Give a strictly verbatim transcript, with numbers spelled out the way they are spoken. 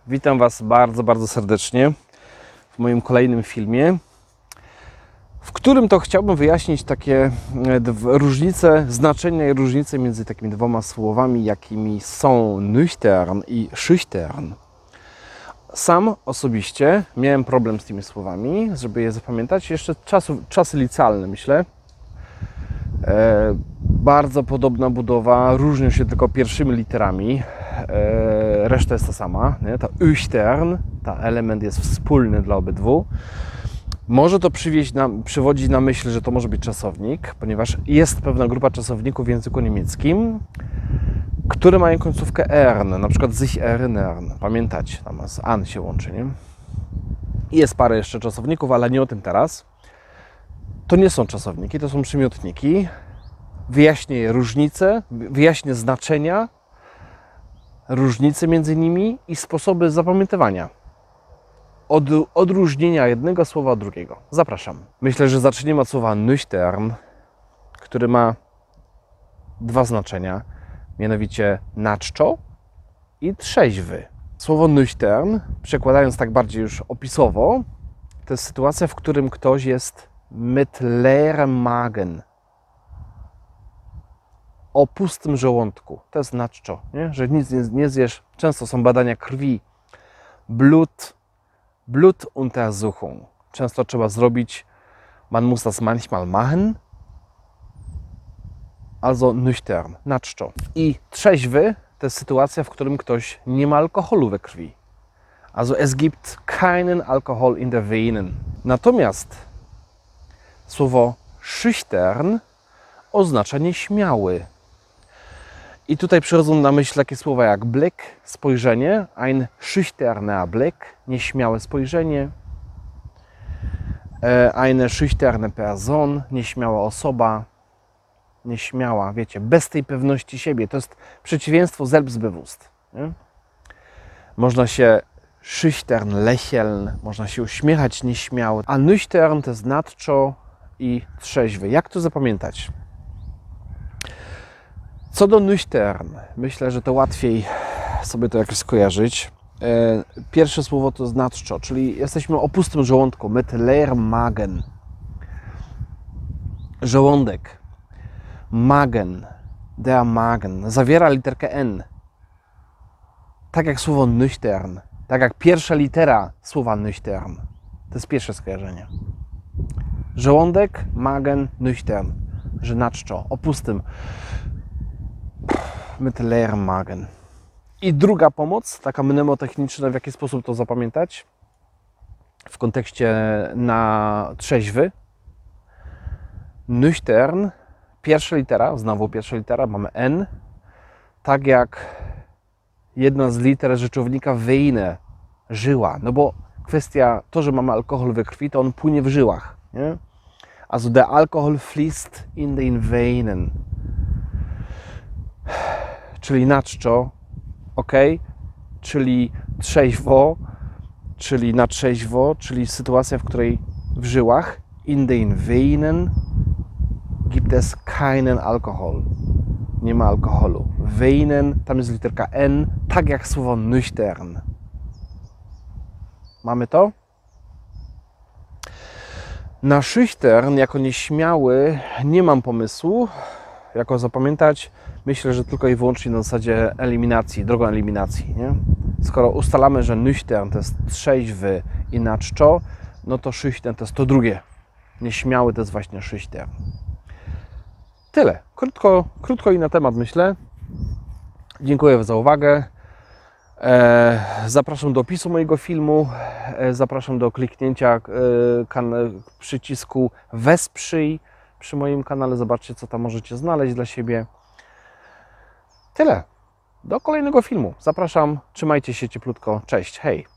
Witam Was bardzo, bardzo serdecznie w moim kolejnym filmie, w którym to chciałbym wyjaśnić takie różnice, znaczenia i różnice między takimi dwoma słowami, jakimi są nüchtern i schüchtern. Sam osobiście miałem problem z tymi słowami, żeby je zapamiętać. Jeszcze czasu, czasy licealne, myślę. E, bardzo podobna budowa, różnią się tylko pierwszymi literami. E, reszta jest ta sama. Nie? Ta üchtern, ta element jest wspólny dla obydwu. Może to przywieźć na, przywodzić na myśl, że to może być czasownik, ponieważ jest pewna grupa czasowników w języku niemieckim, które mają końcówkę ern, na przykład sich erinnern. Pamiętać, tam z an się łączy, nie? I jest parę jeszcze czasowników, ale nie o tym teraz. To nie są czasowniki, to są przymiotniki. Wyjaśnię różnice, wyjaśnię znaczenia, różnice między nimi i sposoby zapamiętywania. Od, odróżnienia jednego słowa od drugiego. Zapraszam. Myślę, że zaczniemy od słowa nüchtern, który ma dwa znaczenia, mianowicie na czczo i trzeźwy. Słowo nüchtern, przekładając tak bardziej już opisowo, to jest sytuacja, w którym ktoś jest mit leerem Magen, o pustym żołądku. To jest na czczo, nie? Że nic nie, nie zjesz. Często są badania krwi, Blut, Blutuntersuchung. Często trzeba zrobić, man muss das manchmal machen, also nüchtern, na czczo. I trzeźwy to jest sytuacja, w którym ktoś nie ma alkoholu we krwi. Also es gibt keinen Alkohol in der Venen. Natomiast słowo schüchtern oznacza nieśmiały. I tutaj przychodzą na myśl takie słowa jak Blick, spojrzenie, ein schüchterner Blick, nieśmiałe spojrzenie, eine schüchterne Person, nieśmiała osoba, nieśmiała, wiecie, bez tej pewności siebie. To jest przeciwieństwo selbstbewusst. Nie? Można się schüchtern lächeln, można się uśmiechać nieśmiało, a nüchtern to jest na czczo i trzeźwy. Jak to zapamiętać? Co do nüchtern, myślę, że to łatwiej sobie to jakoś skojarzyć. Pierwsze słowo to jest na czczo, czyli jesteśmy o pustym żołądku, mit leerem Magen. Żołądek, Magen, der Magen, zawiera literkę N. Tak jak słowo nüchtern, tak jak pierwsza litera słowa nüchtern. To jest pierwsze skojarzenie. Żołądek, Magen, nüchtern, że na czczo, o pustym. Mit leerem Magen. I druga pomoc, taka mnemotechniczna, w jaki sposób to zapamiętać w kontekście na trzeźwy. Nüchtern, pierwsza litera, znowu pierwsza litera, mamy N, tak jak jedna z liter rzeczownika Vene, żyła, no bo kwestia, to, że mamy alkohol we krwi, to on płynie w żyłach, nie? Also der Alkohol fließt in den Venen. Czyli na czczo, ok, czyli trzeźwo, czyli na trzeźwo, czyli sytuacja, w której w żyłach, in den Venen gibt es keinen Alkohol. Nie ma alkoholu. Venen, tam jest literka N, tak jak słowo nüchtern. Mamy to? Na schüchtern, jako nieśmiały, nie mam pomysłu, jako zapamiętać. Myślę, że tylko i wyłącznie na zasadzie eliminacji, drogą eliminacji. Nie? Skoro ustalamy, że nüchtern to jest trzeźwy i na czczo, no to schüchtern to jest to drugie. Nieśmiały to jest właśnie schüchtern. Tyle. Krótko, krótko i na temat, myślę. Dziękuję za uwagę. Zapraszam do opisu mojego filmu. Zapraszam do kliknięcia przycisku Wesprzyj przy moim kanale. Zobaczcie, co tam możecie znaleźć dla siebie. Tyle. Do kolejnego filmu. Zapraszam. Trzymajcie się cieplutko. Cześć. Hej.